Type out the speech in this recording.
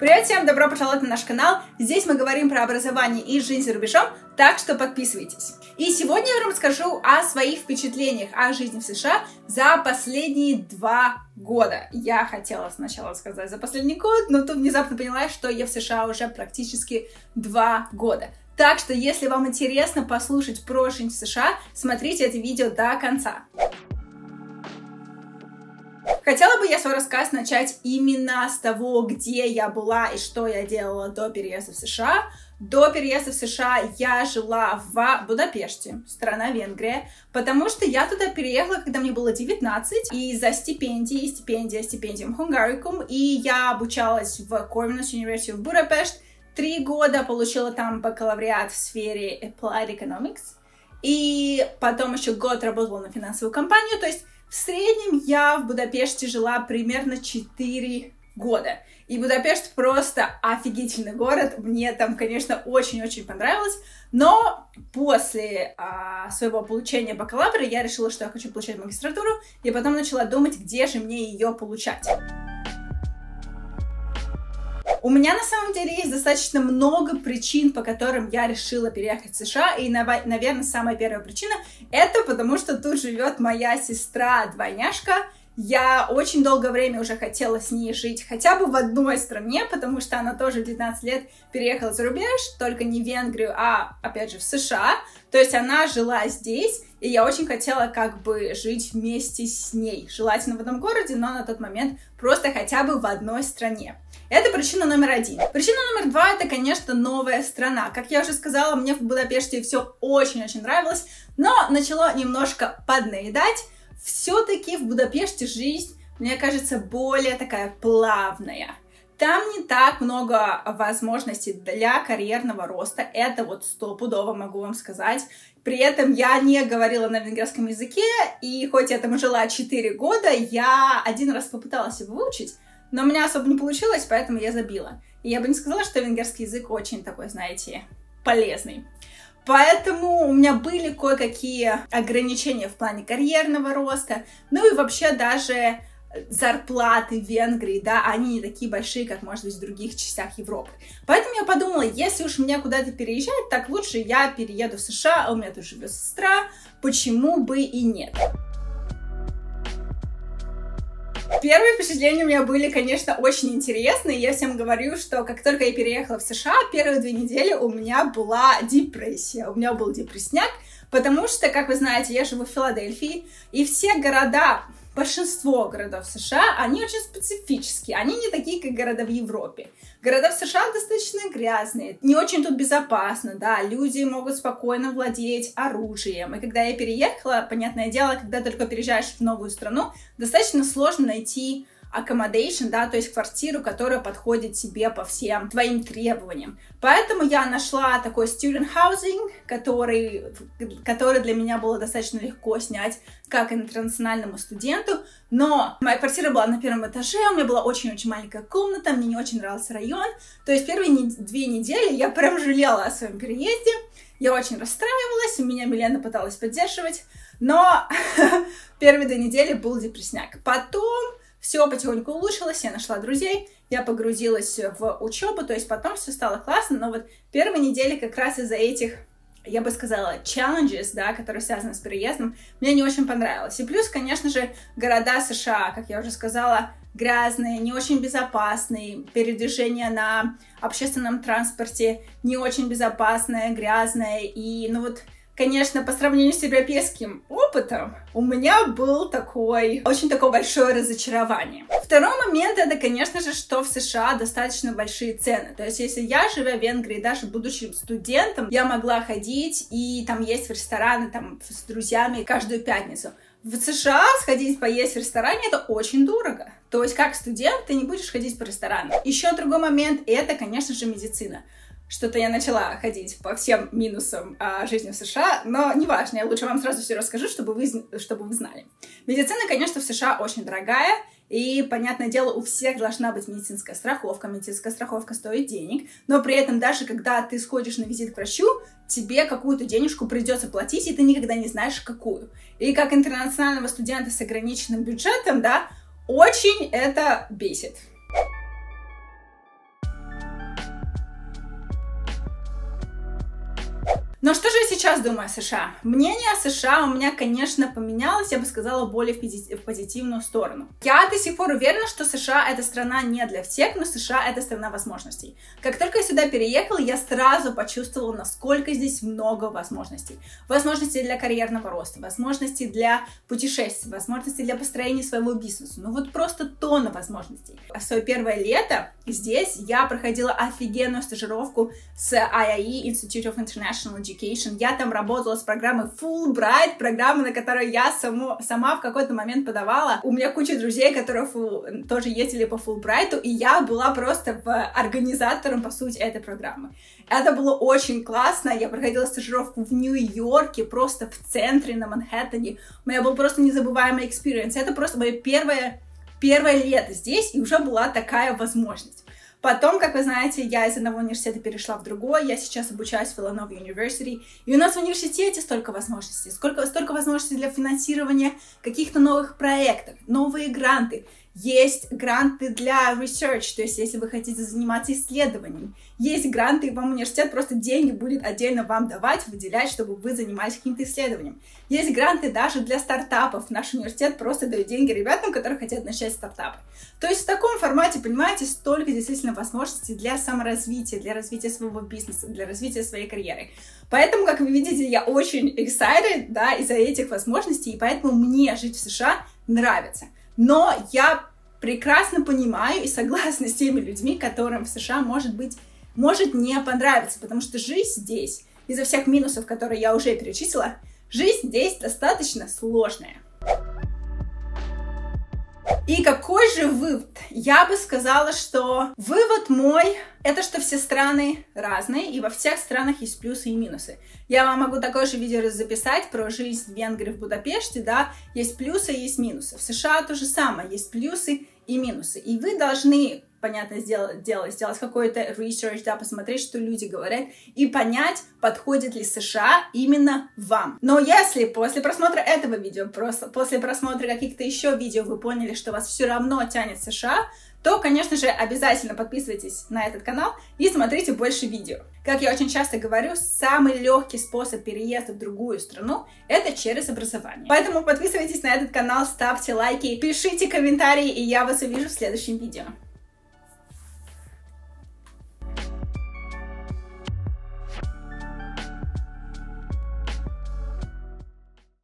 Привет всем, добро пожаловать на наш канал. Здесь мы говорим про образование и жизнь за рубежом, так что подписывайтесь. И сегодня я вам расскажу о своих впечатлениях о жизни в США за последние 2 года. Я хотела сначала сказать за последний год, но тут внезапно поняла, что я в США уже практически 2 года. Так что, если вам интересно послушать про жизнь в США, смотрите это видео до конца. Хотела бы я свой рассказ начать именно с того, где я была и что я делала до переезда в США. До переезда в США я жила в Будапеште, страна Венгрия, потому что я туда переехала, когда мне было 19, из-за стипендиум Hungaricum, и я обучалась в Corvinus University в Будапешт. 3 года получила там бакалавриат в сфере Applied Economics, и потом еще год работала на финансовую компанию, то есть в среднем я в Будапеште жила примерно 4 года. И Будапешт просто офигительный город. Мне там, конечно, очень-очень понравилось. Но после своего получения бакалавра я решила, что я хочу получать магистратуру. И потом начала думать, где же мне ее получать. У меня на самом деле есть достаточно много причин, по которым я решила переехать в США. И, наверное, самая первая причина — это потому, что тут живет моя сестра-двойняшка. Я очень долгое время уже хотела с ней жить хотя бы в одной стране, потому что она тоже в 19 лет переехала за рубеж, только не в Венгрию, а, опять же, в США. То есть она жила здесь, и я очень хотела как бы жить вместе с ней. Желательно в одном городе, но на тот момент просто хотя бы в одной стране. Это причина номер 1. Причина номер 2 — это, конечно, новая страна. Как я уже сказала, мне в Будапеште все очень-очень нравилось, но начало немножко поднаедать. Все-таки в Будапеште жизнь, мне кажется, более такая плавная. Там не так много возможностей для карьерного роста, это вот стопудово могу вам сказать. При этом я не говорила на венгерском языке, и хоть я там жила 4 года, я 1 раз попыталась его выучить, но у меня особо не получилось, поэтому я забила. И я бы не сказала, что венгерский язык очень такой, знаете, полезный. Поэтому у меня были кое-какие ограничения в плане карьерного роста, ну и вообще даже зарплаты в Венгрии, да, они не такие большие, как, может быть, в других частях Европы. Поэтому я подумала, если уж мне куда-то переезжать, так лучше я перееду в США, а у меня тут живет сестра, почему бы и нет. Первые впечатления у меня были, конечно, очень интересные. Я всем говорю, что как только я переехала в США, первые 2 недели у меня была депрессия. У меня был депрессняк, потому что, как вы знаете, я живу в Филадельфии, и все города, большинство городов США, они очень специфические. Они не такие, как города в Европе. Города в США достаточно грязные, не очень тут безопасно, да, люди могут спокойно владеть оружием. И когда я переехала, понятное дело, когда только переезжаешь в новую страну, достаточно сложно найти accommodation, да, то есть квартиру, которая подходит тебе по всем твоим требованиям. Поэтому я нашла такой student housing, который для меня было достаточно легко снять, как интернациональному студенту. Но моя квартира была на 1-м этаже, у меня была очень-очень маленькая комната, мне не очень нравился район. То есть первые 2 недели я прям жалела о своем переезде. Я очень расстраивалась, меня Милена пыталась поддерживать, но первые 2 недели был депрессняк. Потом все потихоньку улучшилось, я нашла друзей, я погрузилась в учебу, то есть потом все стало классно, но вот первые недели как раз из-за этих, я бы сказала, challenges, да, которые связаны с переездом, мне не очень понравилось. И плюс, конечно же, города США, как я уже сказала, грязные, не очень безопасные, передвижение на общественном транспорте не очень безопасное, грязное, и, ну вот, конечно, по сравнению с европейским опытом, у меня был очень такое большое разочарование. Второй момент — это, конечно же, что в США достаточно большие цены. То есть, если я, живя в Венгрии, даже будучи студентом, я могла ходить и там есть в рестораны там, с друзьями каждую пятницу. В США сходить поесть в ресторане — это очень дорого. То есть, как студент, ты не будешь ходить по ресторанам. Еще другой момент — это, конечно же, медицина. Что-то я начала ходить по всем минусам жизни в США, но неважно, я лучше вам сразу все расскажу, чтобы вы знали. Медицина, конечно, в США очень дорогая, и, понятное дело, у всех должна быть медицинская страховка. Медицинская страховка стоит денег, но при этом даже когда ты сходишь на визит к врачу, тебе какую-то денежку придется платить, и ты никогда не знаешь, какую. И как интернационального студента с ограниченным бюджетом, да, очень это бесит. Но что же я сейчас думаю о США? Мнение о США у меня, конечно, поменялось, я бы сказала, более в позитивную сторону. Я до сих пор уверена, что США это страна не для всех, но США это страна возможностей. Как только я сюда переехала, я сразу почувствовала, насколько здесь много возможностей. Возможностей для карьерного роста, возможностей для путешествий, возможностей для построения своего бизнеса. Ну вот просто тонна возможностей. В свое первое лето здесь я проходила офигенную стажировку с IIE, Institute of International Education. Я там работала с программой Fulbright, программа, на которую я сама в какой-то момент подавала. У меня куча друзей, которые тоже ездили по Fulbright, и я была просто организатором, по сути, этой программы. Это было очень классно. Я проходила стажировку в Нью-Йорке, просто в центре, на Манхэттене. У меня был просто незабываемый экспириенс. Это просто мое первое лето здесь, и уже была такая возможность. Потом, как вы знаете, я из одного университета перешла в другой, я сейчас обучаюсь в Villanova University, и у нас в университете столько возможностей, столько возможностей для финансирования каких-то новых проектов, новые гранты. Есть гранты для research, то есть если вы хотите заниматься исследованием. Есть гранты, и вам университет просто деньги будет отдельно вам давать, выделять, чтобы вы занимались каким-то исследованием. Есть гранты даже для стартапов. Наш университет просто дает деньги ребятам, которые хотят начать стартапы. То есть в таком формате, понимаете, столько действительно возможностей для саморазвития, для развития своего бизнеса, для развития своей карьеры. Поэтому, как вы видите, я очень excited, да, из-за этих возможностей, и поэтому мне жить в США нравится. Но я прекрасно понимаю и согласна с теми людьми, которым в США может не понравиться, потому что жизнь здесь, из-за всех минусов, которые я уже перечислила, жизнь здесь достаточно сложная. И какой же вывод? Я бы сказала, что вывод мой — это что все страны разные, и во всех странах есть плюсы и минусы. Я вам могу такое же видео записать про жизнь в Венгрии, в Будапеште, да, есть плюсы и есть минусы. В США то же самое, есть плюсы и минусы. И вы должны, понятно, сделать какой-то research, да, посмотреть, что люди говорят, и понять, подходит ли США именно вам. Но если после просмотра этого видео, после просмотра каких-то еще видео вы поняли, что вас все равно тянет в США, то, конечно же, обязательно подписывайтесь на этот канал и смотрите больше видео. Как я очень часто говорю, самый легкий способ переезда в другую страну – это через образование. Поэтому подписывайтесь на этот канал, ставьте лайки, пишите комментарии, и я вас увижу в следующем видео.